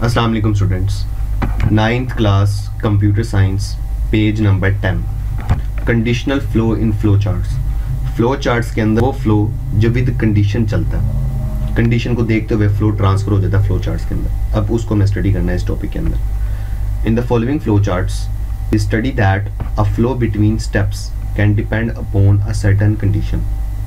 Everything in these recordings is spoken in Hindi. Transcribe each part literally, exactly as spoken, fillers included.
अस्सलाम वालेकुम students, ninth class computer science, page number ten, conditional flow in flow charts. Flow charts के अंदर वो फ्लो जो विद कंडीशन चलता है, कंडीशन को देखते हुए फ्लो ट्रांसफर हो जाता है फ्लो चार्ट्स के अंदर। अब उसको हमें स्टडी करना है इस टॉपिक के अंदर। In the following flow charts we study that a flow between steps can depend upon a certain condition.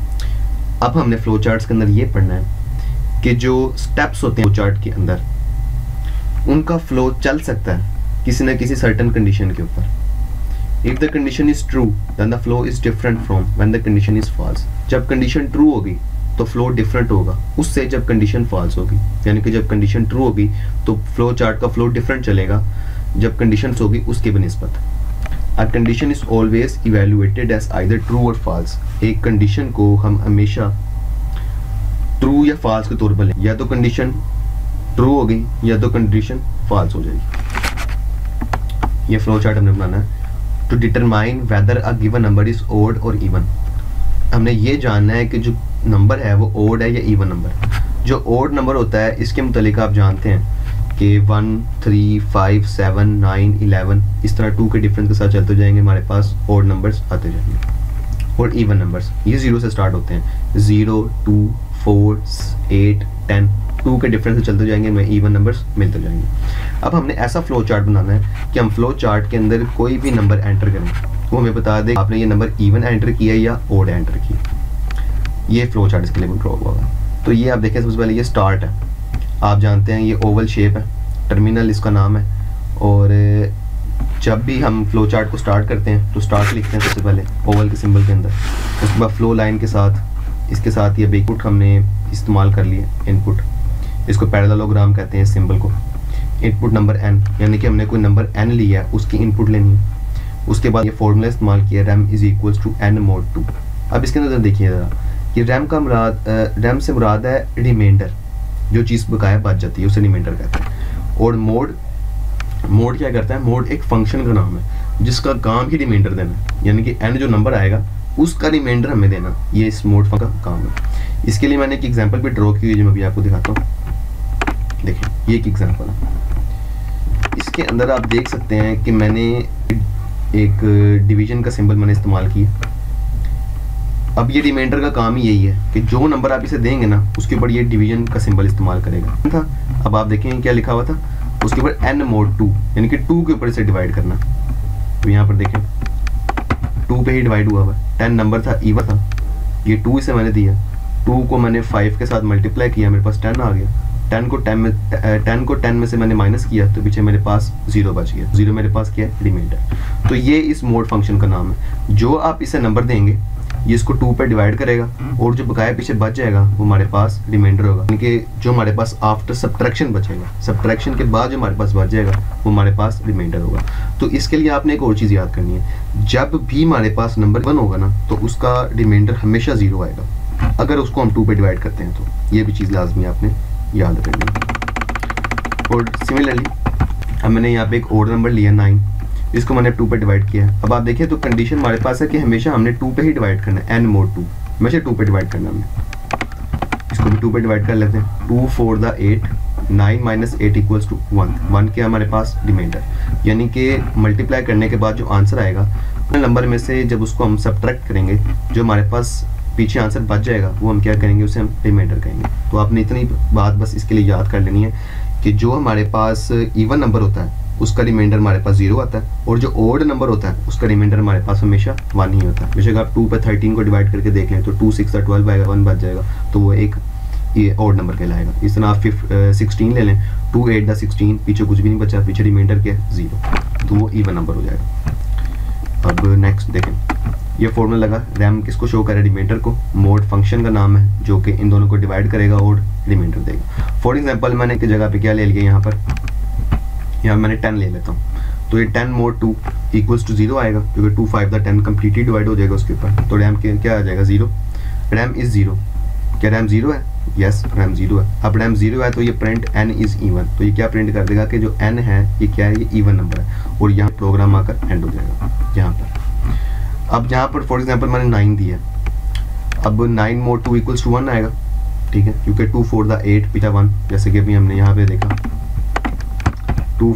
अब हमने फ्लो चार्ट्स के अंदर ये पढ़ना है कि जो स्टेप्स होते हैं फ्लो चार्ट के अंदर, उनका फ्लो चल सकता है किसी न किसी सर्टेन कंडीशन के ऊपर। If the condition is true then the flow is different from when the condition is false. जब कंडीशन ट्रू होगी तो फ्लो डिफरेंट होगा उससे जब कंडीशन फॉल्स होगी, यानी कि जब कंडीशन ट्रू होगी तो फ्लो चार्ट का फ्लो डिफरेंट चलेगा जब कंडीशन होगी उसके बनिस्बत। A condition is always evaluated as either true और फॉल्स। एक कंडीशन को हम हमेशा ट्रू या फॉल्स के तौर पर लें, या तो कंडीशन ट्रू हो गई या तो कंडीशन फॉल्स हो जाएगी। ये फ्लो चार्ट हमने बनाना है to determine whether a given number is odd और इवन। हमने ये जानना है कि जो नंबर है वो ओड है या इवन नंबर। जो ओड नंबर होता है इसके मुतालिक आप जानते हैं कि one, three, five, seven, nine, eleven, इस तरह टू के डिफरेंस के साथ चलते जाएंगे, हमारे पास ओड नंबर्स आते जाएंगे। और इवन नंबर्स ये जीरो से स्टार्ट होते हैं, zero, two, four, eight, ten, two के डिफरेंस से चलते जाएंगे, हमें इवन नंबर्स मिलते जाएंगे। अब हमने ऐसा फ्लो चार्ट बनाना है कि हम फ्लो चार्ट के अंदर कोई भी नंबर एंटर करें वो हमें बता दे आपने ये नंबर इवन एंटर किया या ओड एंटर किया। ये फ्लो चार्ट इसके लिए ड्रॉ हुआ होगा। तो ये आप देखें, सबसे पहले ये स्टार्ट है, आप जानते हैं ये ओवल शेप है, टर्मिनल इसका नाम है। और जब भी हम फ्लो चार्ट को स्टार्ट करते हैं तो स्टार्ट लिखते हैं सबसे पहले ओवल के सिंबल के अंदर। उसके बाद फ्लो लाइन के साथ इसके साथ ये इनपुट हमने इस्तेमाल कर लिया, इनपुट, इसको पैरेललोग्राम कहते हैं इस सिंबल को। इनपुट नंबर एन, यानी कि हमने कोई नंबर एन लिया है उसकी इनपुट लेनी है। उसके बाद ये फॉर्मूला इस्तेमाल किया, ram is equals to N mod two. अब इसके अंदर देखिए ज़रा, ये रैम का मुराद, रैम से मुराद है रिमाइंडर, जो चीज़ बकाया बच जाती है उसे रिमाइंडर कहते हैं। और मोड, मोड क्या करता है, मोड एक फंक्शन का नाम है जिसका काम ही रिमाइंडर देना है, यानी कि एन जो नंबर आएगा उसका रिमाइंडर हमें देना, ये इस मोड फंक्शन का काम है। इसके लिए मैंने एक एग्जांपल भी ड्रॉ की हुई है जो मैं भी आपको दिखाता हूँ। देखिए ये एक एग्जांपल है, इसके अंदर आप देख सकते हैं कि मैंने एक डिवीजन का सिंबल मैंने इस्तेमाल किया। अब ये रिमाइंडर का काम ही यही है कि जो नंबर आप इसे देंगे ना उसके ऊपर ये डिवीजन का सिंबल इस्तेमाल करेगा था। अब आप देखें क्या लिखा हुआ था, उसके ऊपर एन मोड टू, यानी कि टू के ऊपर इसे डिवाइड करना। तो यहाँ पर देखें टू पे ही डिवाइड हुआ हुआ, टेन नंबर था, इवन था, ये टू इसे मैंने दिया, टू को मैंने फाइव के साथ मल्टीप्लाई किया, मेरे पास टेन आ गया। टेन को टेन में टेन को टेन में से मैंने माइनस किया तो पीछे मेरे पास जीरो बच गया, जीरो मेरे पास क्या है, रिमाइंडर। तो ये इस मोड फंक्शन का नाम है। जो आप इसे नंबर देंगे ये इसको टू पे डिवाइड करेगा और जो बकाया पीछे बच जाएगा वो हमारे पास रिमाइंडर होगा, यानी कि जो हमारे पास आफ्टर सब्ट्रैक्शन बचेगा, सब्ट्रैक्शन के बाद जो हमारे पास बच जाएगा वो हमारे पास रिमाइंडर होगा। तो इसके लिए आपने एक और चीज़ याद करनी है, जब भी हमारे पास नंबर वन होगा ना तो उसका रिमाइंडर हमेशा जीरो आएगा अगर उसको हम टू पे डिवाइड करते हैं। तो ये भी चीज़ लाजमी आपने याद रखनी। और सिमिलरली अब मैंने यहाँ पे एक और नंबर लिया नाइन, इसको मैंने टू पे डिवाइड किया है। अब आप देखिए तो कंडीशन हमारे पास है कि हमेशा हमने टू पे ही डिवाइड करना है, एन मोड टू, हमेशा टू पे डिवाइड करना है हमने। इसको भी टू पे डिवाइड कर लेते हैं, two four the eight, nine minus eight equals to one, one के हमारे पास रिमाइंडर, यानी कि मल्टीप्लाई करने के बाद जो आंसर आएगा नंबर में से जब उसको हम सब्ट्रैक्ट करेंगे जो हमारे पास पीछे आंसर बच जाएगा वो हम क्या करेंगे, उसे हम रिमाइंडर कहेंगे। तो आपने इतनी बात बस इसके लिए याद कर लेनी है कि जो हमारे पास इवन नंबर होता है उसका रिमाइंडर हमारे पास जीरो आता है और जो ओड नंबर होता है उसका रिमाइंडर हमारे पास हमेशा वन ही होता है। बेशक आप टू पे थर्टीन को डिवाइड करके देख लें तो टू सिक्स ट्वेल्व आएगा, वन बच जाएगा तो वो एक ये ओड नंबर कहलाएगा। इस तरह आप फिफ सिक्सटीन ले लें, टू एट द सिक्सटीन, पीछे कुछ भी नहीं बचा, पीछे रिमाइंडर क्या है, जीरो, तो वो इवन नंबर हो जाएगा। अब नेक्स्ट देखें, ये फॉर्मूला लगा, रैम किसको शो करे, रिमाइंडर को, मोड फंक्शन का नाम है जो कि इन दोनों को डिवाइड करेगा और रिमाइंडर देगा। फॉर एग्जांपल मैंने एक जगह पे क्या ले लिया, यहाँ पर यहाँ मैंने टेन ले लेता हूँ, तो ये ten mod two equals to zero आएगा क्योंकि two five the ten completely divide हो जाएगा उसके ऊपर। तो रैम के क्या आ जाएगा, जीरो, रैम इज जीरो। क्या रैम जीरो है, यस रैम जीरो है। अब रैम जीरो है तो ये प्रिंट एन इज इवन, तो ये क्या प्रिंट कर देगा कि जो एन है ये क्या है, ये इवन नंबर है और यहाँ प्रोग्राम आकर एंड हो जाएगा यहाँ पर। अब यहाँ पर फॉर एग्जांपल मैंने नाइन दिया, अब nine mod two equals to one आएगा, ठीक है, क्योंकि टू फोर द एट पीछा वन, जैसे कि अभी हमने यहाँ पे देखा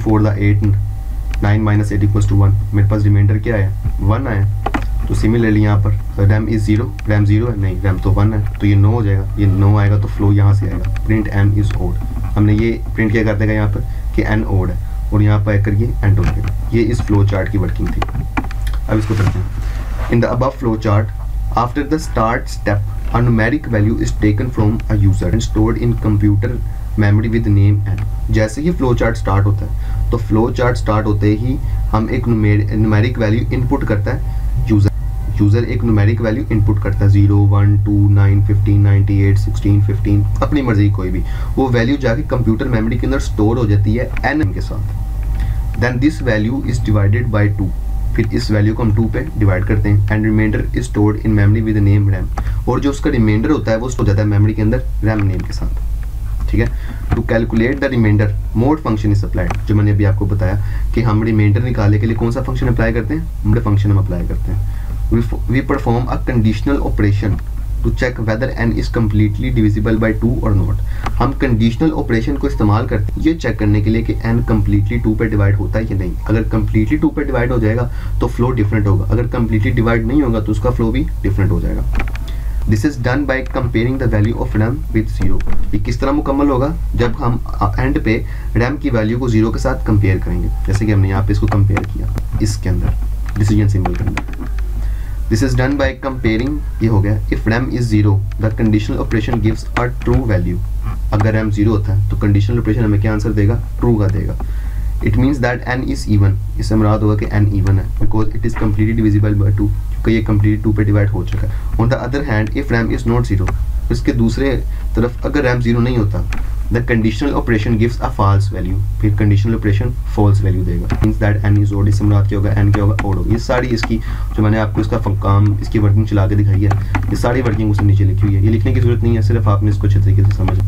four the eight, nine minus eight equals to one, मेरे पास रिमाइंडर क्या आया, वन आया। तो सिमिलरली यहाँ पर ram is zero, ram zero है नहीं, रैम तो वन है, तो ये नो हो जाएगा, ये नो आएगा तो फ्लो यहाँ से आएगा, प्रिंट एन इज ओड। हमने ये प्रिंट क्या कर देगा यहाँ पर कि एन ओड है, और यहाँ पर आकर ये एंड हो जाएगा। ये इस फ्लो चार्ट की वर्किंग थी। अब इसको करते हैं। In the above flow chart, after the start step a numeric value is taken from a user and stored in computer memory with name n। जैसे ही फ्लो चार्ट स्टार्ट होता है तो फ्लो चार्ट स्टार्ट होते ही हम एक न्यूमेरिक वैल्यू इनपुट करता है यूजर यूजर एक न्यूमेरिक वैल्यू इनपुट करता है, zero one two nine fifteen ninety eight sixteen fifteen अपनी मर्जी कोई भी, वो वैल्यू जाके कंप्यूटर मेमोरी के अंदर स्टोर हो जाती है n के साथ। Then this value is divided by two, फिर इस वैल्यू को हम टू पे डिवाइड करते हैं। And reminder is stored in memory with name ram, और जो उसका रिमाइंडर होता है वो स्टोर हो जाता है मेमोरी के अंदर रैम नेम के साथ। ठीक है। To calculate the reminder mod function is applied, जो मैंने अभी आपको बताया कि हम रिमाइंडर निकालने के लिए कौन सा फंक्शन अप्लाई करते हैं, मोड फंक्शन हम अप्लाई करते हैं। We perform a conditional operation to check whether N is completely divisible by two और नॉट। हम कंडीशनल ऑपरेशन को इस्तेमाल करते हैं ये चेक करने के लिए कि एन कम्प्लीटली टू पे डिवाइड होता है कि नहीं। अगर कम्प्लीटली टू पे डिवाइड हो जाएगा तो फ्लो डिफरेंट होगा, अगर कम्प्लीटली डिवाइड नहीं होगा तो उसका फ्लो भी डिफरेंट हो जाएगा। This is done by comparing the value of rem with zero. ये किस तरह मुकम्मल होगा, जब हम एंड पे रैम की वैल्यू को जीरो के साथ कंपेयर करेंगे, जैसे कि हमने यहाँ पे इसको कंपेयर किया इसके अंदर डिसीजन सिंबल के अंदर। This is done by comparing, ये हो गया, if RAM is zero, the conditional operation gives a true value। अगर RAM zero होता है तो conditional operation हमें क्या आंसर देगा, true का देगा। It means that n is even, इससे मुराद होगा कि n even है, because it is completely divisible by two, क्योंकि ये completely two पे divide हो चुका है। On the other hand, if RAM is not zero, इसके दूसरे तरफ अगर RAM zero नहीं होता, the conditional operation gives a false value, फिर conditional operation false value देगा। means that n is odd, इससे मुराद क्या होगा, n क्या होगा, odd होगा। ये सारी इसकी जो मैंने आपको इसका काम इसकी वर्किंग चला के दिखाई है, ये सारी वर्किंग उसने नीचे लिखी हुई है, ये लिखने की जरूरत नहीं है, सिर्फ आपने इसको अच्छे तरीके से समझ।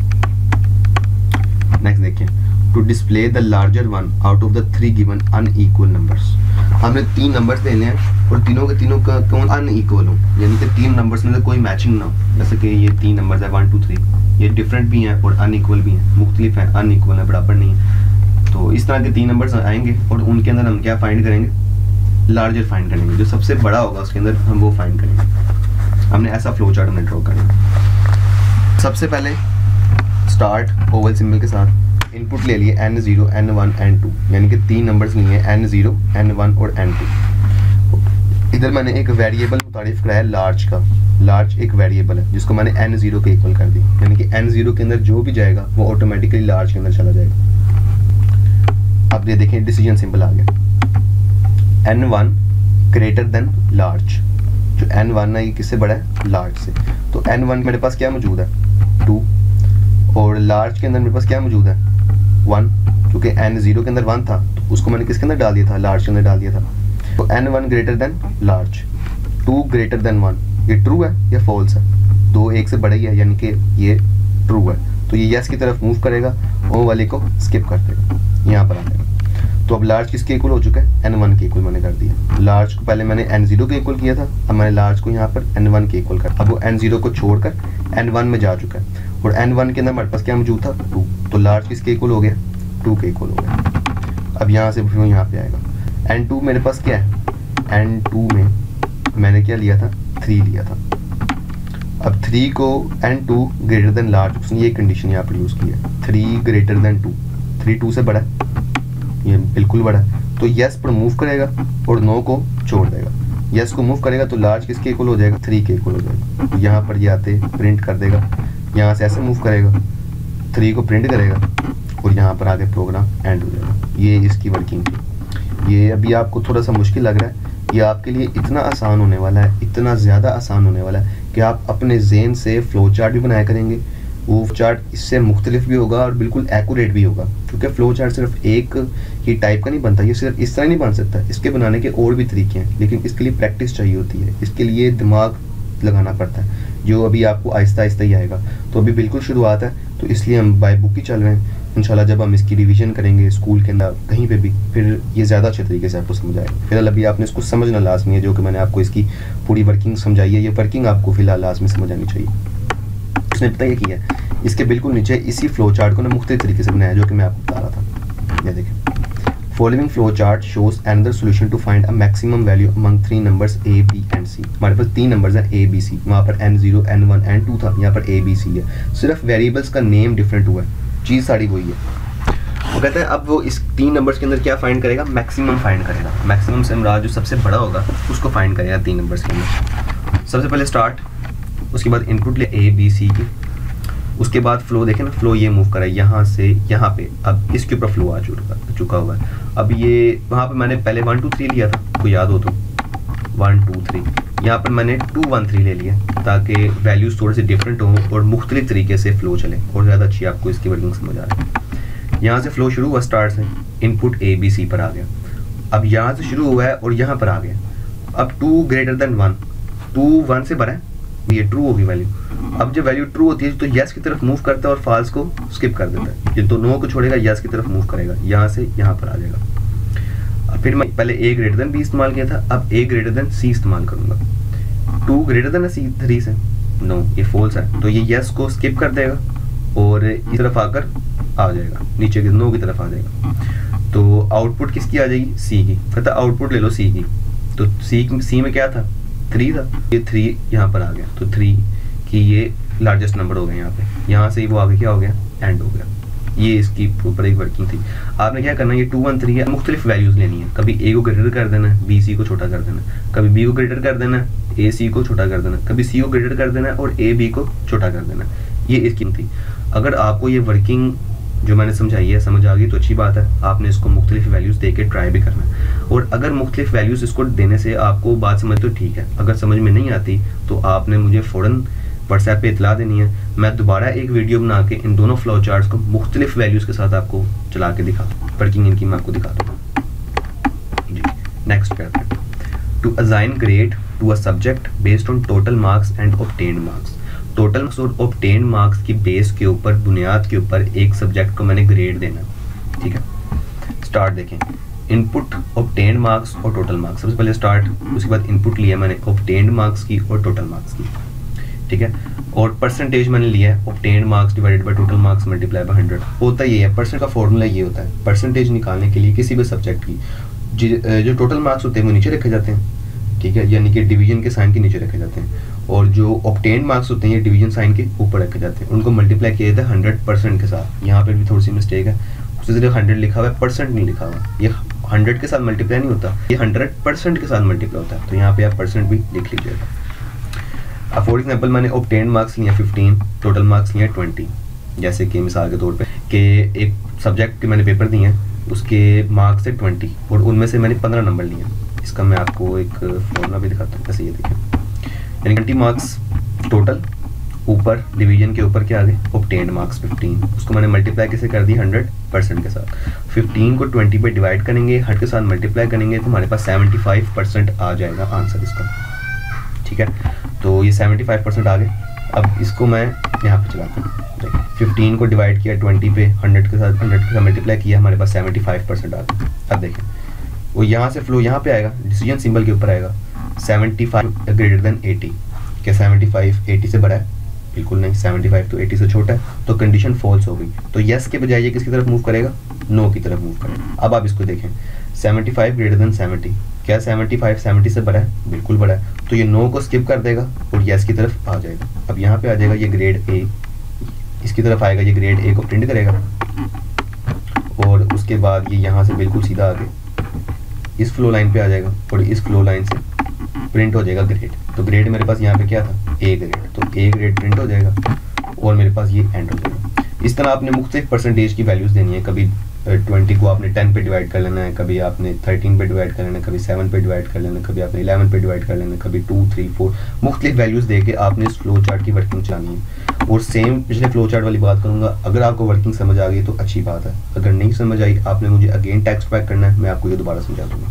नेक्स्ट देखिए, to display the larger one out of the three given unequal numbers. हमने तीन नंबर्स देने हैं और तीनों के तीनों का कौन अनइक्वल हो, यानी कि तीन नंबर्स में कोई मैचिंग ना हो। जैसे कि ये तीन नंबर्स है वन टू थ्री, ये डिफरेंट भी हैं और अनइक्वल भी हैं, मुख्तलिफ हैं, अनइक्वल है, बराबर नहीं है। तो इस तरह के तीन नंबर्स आएंगे और उनके अंदर हम क्या फाइंड करेंगे, लार्जर फाइंड करेंगे, जो सबसे बड़ा होगा उसके अंदर हम वो फाइंड करेंगे। हमने ऐसा फ्लो चार्ट हमने ड्रॉ करना। सबसे पहले स्टार्ट ओवल सिंबल के साथ इनपुट ले लिए N zero N one N two, यानी कि तीन नंबर्स लिए एन जीरो एन वन और एन टू। इधर मैंने एक वेरिएबल मुतारिफ कराया लार्ज का, लार्ज एक वेरिएबल है जिसको मैंने एन जीरो के इक्वल कर दी, यानी कि एन जीरो के अंदर जो भी जाएगा वो ऑटोमेटिकली लार्ज के अंदर चला जाएगा। अब ये देखें डिसीजन सिंबल आ गया, N one greater than large, जो एन वन है ये किससे बड़ा है, लार्ज से। तो एन वन मेरे पास क्या मौजूद है, टू, और लार्ज के अंदर मेरे पास क्या मौजूद है, वन, क्योंकि एन जीरो के अंदर वन था तो उसको मैंने किसके अंदर डाल दिया था, लार्ज के अंदर डाल दिया था। तो N one greater than large, two greater than one, ये ट्रू है या फॉल्स है, दो एक से बड़ा ही है यानी कि ये ट्रू है, तो ये यस की तरफ मूव करेगा, ओ वाले को स्किप कर देगा, यहाँ पर आ जाएगा। तो अब लार्ज किसके इक्वल हो चुका है, एन वन के इक्वल मैंने कर दिया। लार्ज को पहले मैंने एन जीरो के इक्वल किया था, अब मैंने लार्ज को यहाँ पर एन वन के इक्वल कर, अब वो एन जीरो को छोड़कर एन वन में जा चुका है, और एन वन के अंदर हमारे पास क्या मौजूद था, टू, तो लार्ज किसके इक्वल हो गया, टू के इक्वल हो गया। अब यहाँ से फिर यहाँ पे आएगा, एन टू मेरे पास क्या है, एन टू में मैंने क्या लिया था, थ्री लिया था। अब थ्री को N two greater than large, उसने ये कंडीशन यहाँ पर यूज़ की है, three greater than two, three two से बड़ा है, ये बिल्कुल बड़ा है, तो यस पर मूव करेगा और नो को छोड़ देगा। यस को मूव करेगा तो लार्ज किसके इक्वल हो जाएगा, थ्री के इक्वल हो जाएगा। तो यहाँ पर ये आते प्रिंट कर देगा, यहाँ से ऐसे मूव करेगा, थ्री को प्रिंट करेगा और यहाँ पर आगे प्रोग्राम एंड हो जाएगा। ये इसकी वर्किंग थी। ये अभी आपको थोड़ा सा मुश्किल लग रहा है, ये आपके लिए इतना आसान होने वाला है, इतना ज़्यादा आसान होने वाला है कि आप अपने ज़हन से फ्लो चार्ट भी बनाया करेंगे, वो चार्ट इससे मुख्तलिफ भी होगा और बिल्कुल एक्यूरेट भी होगा, क्योंकि फ्लो चार्ट सिर्फ एक ही टाइप का नहीं बनता, ये सिर्फ इस तरह नहीं बन सकता, इसके बनाने के और भी तरीके हैं, लेकिन इसके लिए प्रैक्टिस चाहिए होती है, इसके लिए दिमाग लगाना पड़ता है, जो अभी आपको आहिस्ता आहिस्ता ही आएगा। तो अभी बिल्कुल शुरुआत है, तो इसलिए हम बाय बुक ही चल रहे हैं। इंशाल्लाह जब हम इसकी रिवीजन करेंगे स्कूल के अंदर कहीं पे भी, फिर ये ज़्यादा अच्छे तरीके से आपको समझ आएगा। फिलहाल अभी आपने इसको समझना लाजमी है, जो कि मैंने आपको इसकी पूरी वर्किंग समझाई है, ये वर्किंग आपको फिलहाल लाजमी समझ आनी चाहिए। उसने पता ये किया है, इसके बिल्कुल नीचे इसी फ्लो चार्ट को ना मुख्तलिफ तरीके से बनाया, जो कि मैं आपको बता रहा था। ये देखें, following flow chart shows another solution to find a maximum value among three numbers A B and C. हमारे पास तीन नंबर्स हैं ए बी सी, वहाँ पर N zero N one N two था, यहाँ पर ए बी सी है, सिर्फ वेरिएबल्स का नेम डिफरेंट हुआ है, चीज़ सारी वही है। वो कहता है अब वो इस तीन नंबर्स के अंदर क्या फाइंड करेगा, मैक्सिमम फाइंड करेगा। मैक्सिमम से मुराद जो सबसे बड़ा होगा उसको फाइंड करेगा तीन नंबर्स के अंदर। सबसे पहले स्टार्ट, उसके बाद इनपुट ले ए बी सी की, उसके बाद फ्लो देखें ना, फ्लो ये मूव करा यहाँ से यहाँ पे, अब इसके ऊपर फ्लो आ चुका चुका हुआ है। अब ये वहाँ पे मैंने पहले वन टू थ्री लिया था, आपको याद हो तो वन टू थ्री, यहाँ पर मैंने टू वन थ्री ले लिया ताकि वैल्यूज़ थोड़े से डिफरेंट हों और मुख्तलिफ तरीके से फ्लो चले और ज़्यादा अच्छी आपको इसकी वर्किंग समझ आ रही है। यहाँ से फ्लो शुरू हुआ स्टार्ट से, इनपुट ए बी सी पर आ गया, अब यहाँ से शुरू हुआ है और यहाँ पर आ गया। अब two greater than one, two one से बड़ा है, ये ट्रू होगी वैल्यू। अब जब वैल्यू ट्रू होती है तो यस की तरफ मूव करता है और फॉल्स को स्किप कर देता है, ये तो नो को छोड़ेगा, यस की तरफ मूव करेगा, यहाँ से यहाँ पर आ जाएगा। अब फिर मैं पहले ए ग्रेटर देन बी इस्तेमाल किया था, अब ए ग्रेटर देन सी इस्तेमाल करूँगा। Two greater than C three से, नो ये फॉल्स है, तो ये यस को स्किप कर देगा और इस तरफ आकर आ जाएगा, नीचे की नो की तरफ आ जाएगा। तो आउटपुट किसकी आ जाएगी, सी की। कहता आउटपुट ले लो सी की, तो सी सी में क्या था, थ्री था, ये थ्री यहाँ पर आ गया, तो थ्री की ये लार्जेस्ट नंबर हो गया यहाँ पे, यहाँ से वो आगे क्या हो गया, एंड हो गया। ये इसकी ऊपर एक वर्किंग थी। आपने क्या करना है, ये टू वन थ्री है, मुख्तलिफ वैल्यूज़ लेनी है, कभी ए को ग्रेटर कर देना है, बी सी को छोटा कर देना है, कभी बी को ग्रेटर कर देना है, ए सी को छोटा कर देना है, कभी सी को ग्रेटर कर देना है और ए बी को छोटा कर देना है। ये इसकी थी। अगर आपको ये वर्किंग जो मैंने समझाई है समझ आ गई तो अच्छी बात है, आपने इसको मुख्तलिफ वैल्यूज़ दे के ट्राई भी करना है। और अगर मुख्तलिफ वैल्यूज़ इसको देने से आपको बात समझ तो ठीक है, अगर समझ में नहीं आती तो आपने मुझे फ़ौरन व्हाट्सएप पे इतला देनी है, मैं दोबारा एक वीडियो बना के इन दोनों फ्लो चार्ट्स को मुख्तलिफ वैल्यूज़ के साथ आपको चला के दिखा, वर्किंग इनकी मैं आपको दिखा दूँगा जी। नेक्स्ट करते हैं, to assign grade to a subject based on total marks and obtained marks. Total marks और ऑब्टेन्ड मार्क्स की बेस के ऊपर, बुनियाद के ऊपर एक सब्जेक्ट को मैंने ग्रेड देना, ठीक है। स्टार्ट देखें, इनपुट, ऑब्टेन्ड मार्क्स और टोटल मार्क्स। सबसे पहले स्टार्ट, उसके बाद इनपुट लिया मैंने ऑब्टेन्ड मार्क्स की और टोटल मार्क्स की, ठीक है। और परसेंटेज मैंने लिया है obtained marks divided by total marks multiply by hundred. होता ये है, परसेंट का फॉर्मूला ये होता है, परसेंटेज निकालने के लिए किसी भी सब्जेक्ट की जो टोटल मार्क्स होते हैं वो नीचे रखे जाते हैं, ठीक है, यानी कि डिवीजन के साइन के नीचे रखे जाते हैं, और जो ऑब्टेन्ड मार्क्स होते हैं ये डिवीजन साइन के ऊपर रखे जाते हैं, उनको मल्टीप्लाई किया जाता है हंड्रेड परसेंट के साथ। यहाँ पर भी थोड़ी सी मिस्टेक है, उससे सिर्फ हंड्रेड लिखा हुआ है, परसेंट नहीं लिखा हुआ, ये हंड्रेड के साथ मल्टीप्लाई नहीं होता, ये हंड्रेड परसेंट के साथ मल्टीप्लाई होता है, तो यहाँ पे आप परसेंट भी लिख लीजिएगा। अब फॉर एग्जाम्पल मैंने ऑब्टेन्ड मार्क्स लिया फिफ्टीन, टोटल मार्क्स लिया ट्वेंटी। जैसे कि मिसाल के तौर पे कि एक सब्जेक्ट के मैंने पेपर दिए हैं, उसके मार्क्स है ट्वेंटी और उनमें से मैंने पंद्रह नंबर लिए। इसका मैं आपको एक फॉर्मूला भी दिखाता हूँ, कैसे ये देखें, यानी ट्वेंटी मार्क्स टोटल, ऊपर डिवीजन के ऊपर क्या आ गए ऑब्टेन्ड मार्क्स फिफ्टीन, उसको मैंने मल्टीप्लाई कैसे कर दी हंड्रेड परसेंट के साथ। फिफ्टीन को ट्वेंटी पे डिवाइड करेंगे, हंड्रेड के साथ मल्टीप्लाई करेंगे तो हमारे पास सेवेंटी फाइव परसेंट आ जाएगा आंसर इसका, ठीक है। तो ये सेवेंटी फाइव परसेंट आ गए। अब इसको मैं यहाँ पे चलाता हूँ, फिफ्टीन को डिवाइड किया ट्वेंटी पे, हंड्रेड के साथ हंड्रेड के साथ मल्टीप्लाई किया, हमारे पास सेवेंटी फाइव परसेंट आ गया। अब देखें वो यहाँ से फ्लो यहाँ पे आएगा, डिसीजन सिंबल के ऊपर आएगा, seventy five greater than eighty. क्या सेवेंटी फाइव एटी से बड़ा है? बिल्कुल नहीं, सेवेंटी फाइव तो एटी से छोटा है, तो कंडीशन फॉल्स हो गई। तो यस के बजाय ये किसकी तरफ मूव करेगा, नो की तरफ मूव करेगा। अब आप इसको देखें, seventy five greater than seventy, क्या सेवेंटी फाइव सेवेंटी से बड़ा है? बिल्कुल बड़ा है, तो ये नो को स्किप कर देगा और यस की तरफ आ जाएगा। अब यहाँ पे आ जाएगा ये ग्रेड ए, इसकी तरफ आएगा, ये ग्रेड ए को प्रिंट करेगा और उसके बाद ये यहाँ से बिल्कुल सीधा आगे इस फ्लो लाइन पे आ जाएगा और इस फ्लो लाइन से प्रिंट हो जाएगा ग्रेड। तो ग्रेड मेरे पास यहाँ पे क्या था, ए ग्रेड, तो ए ग्रेड प्रिंट हो जाएगा और मेरे पास ये एंड हो जाएगा। इस तरह आपने मुख्तलिफ परसेंटेज की वैल्यूज़ देनी है, कभी ट्वेंटी को आपने टेन पे डिवाइड कर लेना है, कभी आपने थर्टीन पे डिवाइड कर लेना है, कभी सेवन पे डिवाइड कर लेना है, कभी आपने इलेवन पे डिवाइड कर लेना है, कभी टू थ्री फोर, मुख्तलिफ वैल्यूज़ दे के आपने इस फ्लो चार्ट की वर्किंग चलानी है। और सेम पिछले फ्लो चार्ट वाली बात करूँगा, अगर आपको वर्किंग समझ आ गई तो अच्छी बात है, अगर नहीं समझ आई आपने मुझे अगेन टेक्स्ट बैक करना है, मैं आपको ये दोबारा समझा दूँगा।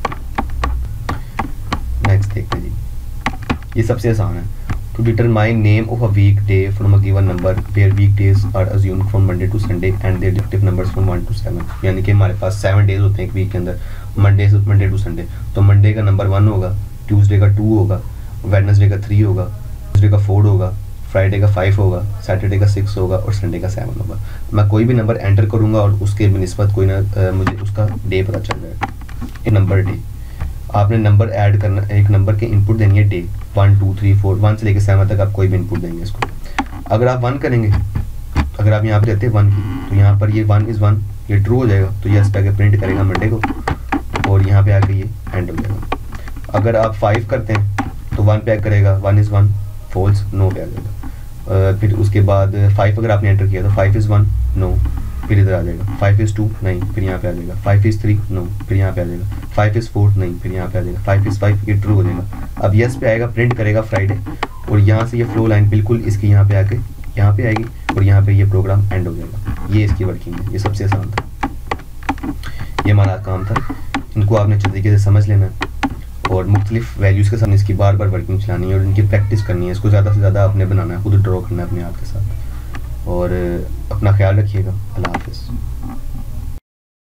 नेक्स्ट देखते हैं जी, ये सबसे आसान है। To determine name of a weekday from a given number where weekdays are assumed from Monday to Sunday and their respective numbers from one to seven। यानी कि हमारे पास सेवन डेज होते हैं एक वीक के अंदर, मंडे से मंडे टू संडे। तो मंडे का नंबर वन होगा, ट्यूसडे का टू होगा, वेडनेसडे का थ्री होगा, ट्यूसडे का फोर होगा, फ्राइडे का फाइव होगा, सैटरडे का सिक्स होगा और संडे का सेवन होगा। मैं कोई भी नंबर एंटर करूँगा और उसके निस्बत कोई ना आ, मुझे उसका डे पता चल जाएगा, ये नंबर डे। आपने नंबर ऐड करना, एक नंबर के इनपुट देनी है day, one two three four, one से लेकर सेवन तक आप कोई भी इनपुट देंगे इसको। अगर आप वन करेंगे, अगर आप यहाँ पे देते हैं वन की, तो यहाँ पर ये वन इज़ वन, ये ट्रू हो जाएगा, तो यस पे आके प्रिंट करेगा मंडे को, और यहाँ पे आके ये एंड हो जाएगा। अगर आप फाइव करते हैं तो वन पे आके करेगा one is one, false, no पे आ जाएगा। फिर उसके बाद फाइव अगर आपने एंटर किया तो फाइव इज़ वन, नो, फिर इधर आ जाएगा। फाइव इज़ टू, नहीं, फिर यहाँ पे आ जाएगा। फाइव इज़ थ्री, नो, फिर यहाँ पे आ जाएगा। फाइव इज़ फोर, नहीं, फिर यहाँ पे आ जाएगा। फाइव इज़ फाइव, ये ट्रू हो जाएगा। अब यस पे आएगा, प्रिंट करेगा फ्राइडे, और यहाँ से ये फ्लो लाइन बिल्कुल इसकी यहाँ पे आके यहाँ पे आएगी, और यहाँ पे ये प्रोग्राम एंड हो जाएगा। ये इसकी वर्किंग है, ये सबसे आसान था, ये हमारा काम था। इनको आपने अच्छे तरीके से समझ लेना है और मुख्तलिफ वैल्यूज़ के सामने इसकी बार बार वर्किंग चलानी है और इनकी प्रैक्टिस करनी है। इसको ज़्यादा से ज़्यादा आपने बनाना है, खुद ड्रॉ करना है अपने आप के साथ। और अपना ख्याल रखिएगा। अल्लाह हाफ़िज़।